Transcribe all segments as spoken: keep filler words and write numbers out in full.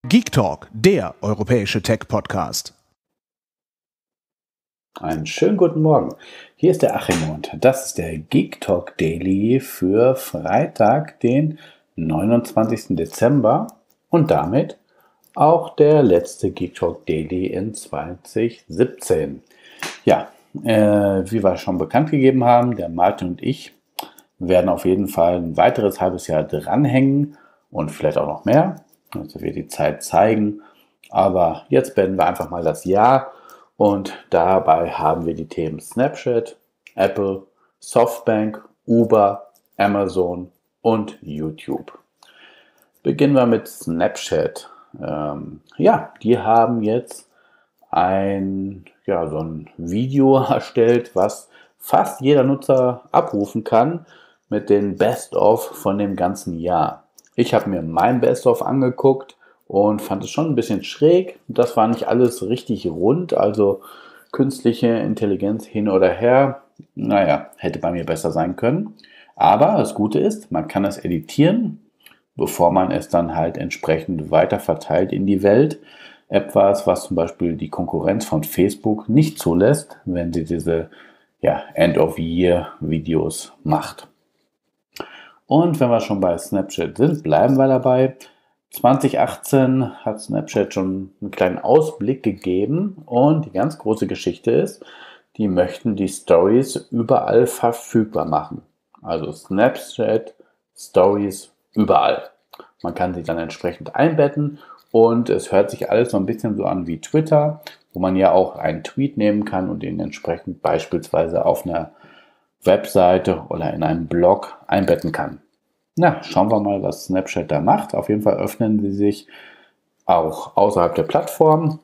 Geek Talk, der europäische Tech-Podcast. Einen schönen guten Morgen. Hier ist der Achim und das ist der Geek Talk Daily für Freitag, den neunundzwanzigsten Dezember und damit auch der letzte Geek Talk Daily in zwanzig siebzehn. Ja, äh, wie wir schon bekannt gegeben haben, der Martin und ich werden auf jeden Fall ein weiteres halbes Jahr dranhängen und vielleicht auch noch mehr. Das wird die Zeit zeigen. Aber jetzt beenden wir einfach mal das Jahr und dabei haben wir die Themen Snapchat, Apple, Softbank, Uber, Amazon und YouTube. Beginnen wir mit Snapchat. Ähm, ja, die haben jetzt ein, ja, so ein Video erstellt, was fast jeder Nutzer abrufen kann mit den Best-of von dem ganzen Jahr. Ich habe mir mein Best-of angeguckt und fand es schon ein bisschen schräg. Das war nicht alles richtig rund, also künstliche Intelligenz hin oder her. Naja, hätte bei mir besser sein können. Aber das Gute ist, man kann es editieren, bevor man es dann halt entsprechend weiter verteilt in die Welt. Etwas, was zum Beispiel die Konkurrenz von Facebook nicht zulässt, wenn sie diese ja, End-of-Year-Videos macht. Und wenn wir schon bei Snapchat sind, bleiben wir dabei. zwanzig achtzehn hat Snapchat schon einen kleinen Ausblick gegeben und die ganz große Geschichte ist, die möchten die Stories überall verfügbar machen. Also Snapchat Stories überall. Man kann sie dann entsprechend einbetten und es hört sich alles so ein bisschen so an wie Twitter, wo man ja auch einen Tweet nehmen kann und ihn entsprechend beispielsweise auf einer Webseite oder in einem Blog einbetten kann. Na, schauen wir mal, was Snapchat da macht. Auf jeden Fall öffnen sie sich auch außerhalb der Plattform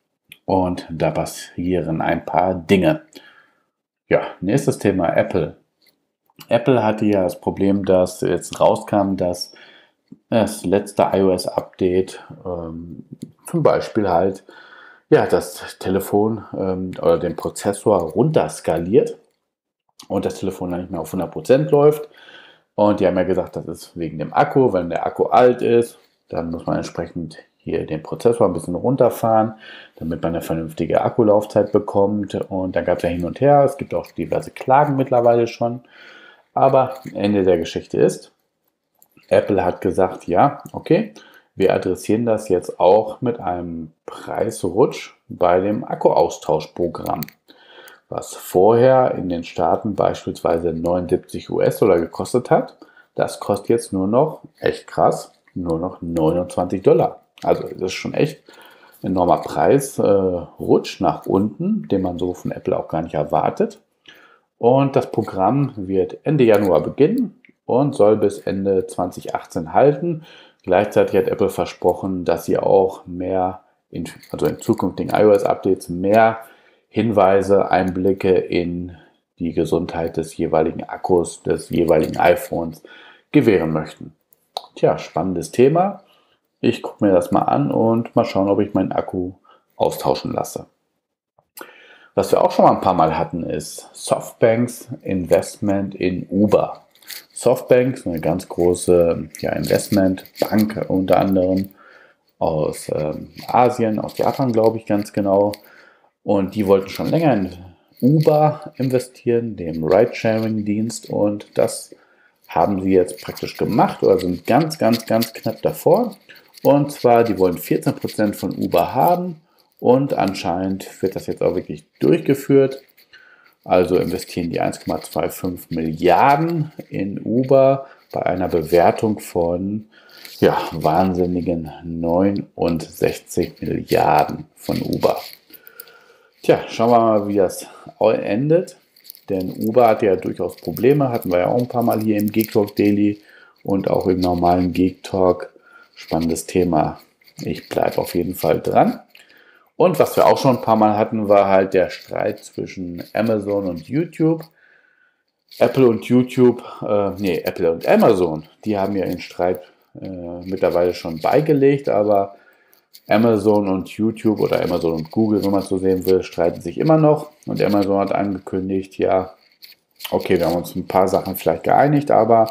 und da passieren ein paar Dinge. Ja, nächstes Thema Apple. Apple hatte ja das Problem, dass jetzt rauskam, dass das letzte iOS-Update ähm, zum Beispiel halt ja, das Telefon ähm, oder den Prozessor runterskaliert und das Telefon dann nicht mehr auf hundert Prozent läuft. Und die haben ja gesagt, das ist wegen dem Akku. Wenn der Akku alt ist, dann muss man entsprechend hier den Prozessor ein bisschen runterfahren, damit man eine vernünftige Akkulaufzeit bekommt. Und dann gab es ja hin und her. Es gibt auch diverse Klagen mittlerweile schon. Aber Ende der Geschichte ist, Apple hat gesagt, ja, okay, wir adressieren das jetzt auch mit einem Preisrutsch bei dem Akkuaustauschprogramm. Was vorher in den Staaten beispielsweise neunundsiebzig US-Dollar gekostet hat, das kostet jetzt nur noch, echt krass, nur noch neunundzwanzig Dollar. Also das ist schon echt ein enormer Preisrutsch äh, nach unten, den man so von Apple auch gar nicht erwartet. Und das Programm wird Ende Januar beginnen und soll bis Ende zwanzig achtzehn halten. Gleichzeitig hat Apple versprochen, dass sie auch mehr, in, also in zukünftigen iOS-Updates mehr Hinweise, Einblicke in die Gesundheit des jeweiligen Akkus, des jeweiligen iPhones gewähren möchten. Tja, spannendes Thema. Ich gucke mir das mal an und mal schauen, ob ich meinen Akku austauschen lasse. Was wir auch schon mal ein paar Mal hatten, ist Softbanks Investment in Uber. Softbank ist eine ganz große ja, Investmentbank unter anderem aus ähm, Asien, aus Japan glaube ich ganz genau. Und die wollten schon länger in Uber investieren, dem Ride-Sharing-Dienst. Und das haben sie jetzt praktisch gemacht oder sind ganz, ganz, ganz knapp davor. Und zwar, die wollen vierzehn Prozent von Uber haben. Und anscheinend wird das jetzt auch wirklich durchgeführt. Also investieren die eins Komma fünfundzwanzig Milliarden in Uber bei einer Bewertung von ja, wahnsinnigen neunundsechzig Milliarden von Uber. Tja, schauen wir mal, wie das endet, denn Uber hatte ja durchaus Probleme, hatten wir ja auch ein paar Mal hier im Geek Talk Daily und auch im normalen Geek Talk. Spannendes Thema. Ich bleibe auf jeden Fall dran. Und was wir auch schon ein paar Mal hatten, war halt der Streit zwischen Amazon und YouTube. Apple und YouTube, äh, nee, Apple und Amazon, die haben ja den Streit äh, mittlerweile schon beigelegt, aber Amazon und YouTube oder Amazon und Google, wenn man es so sehen will, streiten sich immer noch. Und Amazon hat angekündigt, ja, okay, wir haben uns ein paar Sachen vielleicht geeinigt, aber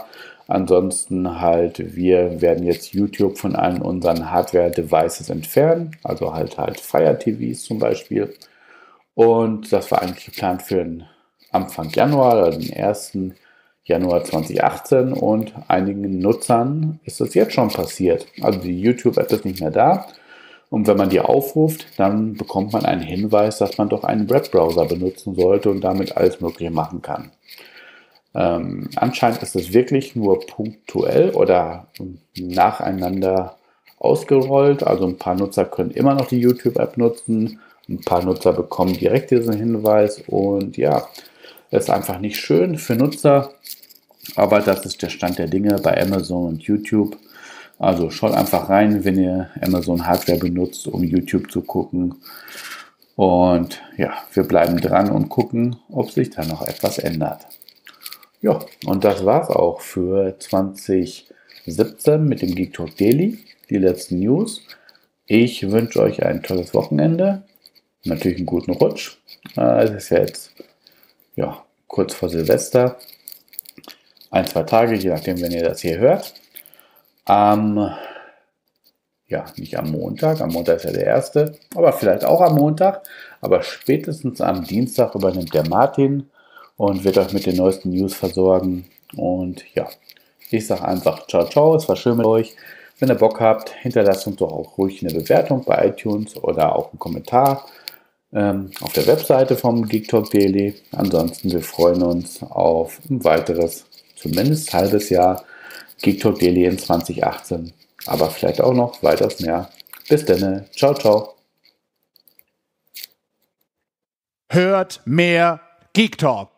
Ansonsten halt, wir werden jetzt YouTube von allen unseren Hardware-Devices entfernen, also halt halt Fire T Vs zum Beispiel. Und das war eigentlich geplant für den Anfang Januar, also den ersten Januar zweitausendachtzehn, und einigen Nutzern ist das jetzt schon passiert. Also die YouTube-App ist nicht mehr da, und wenn man die aufruft, dann bekommt man einen Hinweis, dass man doch einen Webbrowser benutzen sollte und damit alles Mögliche machen kann. Ähm, anscheinend ist es wirklich nur punktuell oder nacheinander ausgerollt. Also ein paar Nutzer können immer noch die YouTube-App nutzen, ein paar Nutzer bekommen direkt diesen Hinweis, und ja, das ist einfach nicht schön für Nutzer, aber das ist der Stand der Dinge bei Amazon und YouTube. Also schaut einfach rein, wenn ihr Amazon Hardware benutzt, um YouTube zu gucken. Und ja, wir bleiben dran und gucken, ob sich da noch etwas ändert. Ja, und das war's auch für zwanzig siebzehn mit dem Geek Talk Daily, die letzten News. Ich wünsche euch ein tolles Wochenende, natürlich einen guten Rutsch. Es ist ja jetzt ja, kurz vor Silvester, ein, zwei Tage, je nachdem, wenn ihr das hier hört. Am, ja, nicht am Montag, am Montag ist ja der erste, aber vielleicht auch am Montag, aber spätestens am Dienstag übernimmt der Martin und wird euch mit den neuesten News versorgen. Und ja, ich sage einfach ciao, ciao, es war schön mit euch. Wenn ihr Bock habt, hinterlasst uns doch auch ruhig eine Bewertung bei iTunes oder auch einen Kommentar ähm, auf der Webseite vom Geek Talk Daily. Ansonsten, wir freuen uns auf ein weiteres, zumindest halbes Jahr Geek Talk Daily in zwanzig achtzehn, aber vielleicht auch noch weitaus mehr. Bis dann, ciao, ciao. Hört mehr Geek Talk.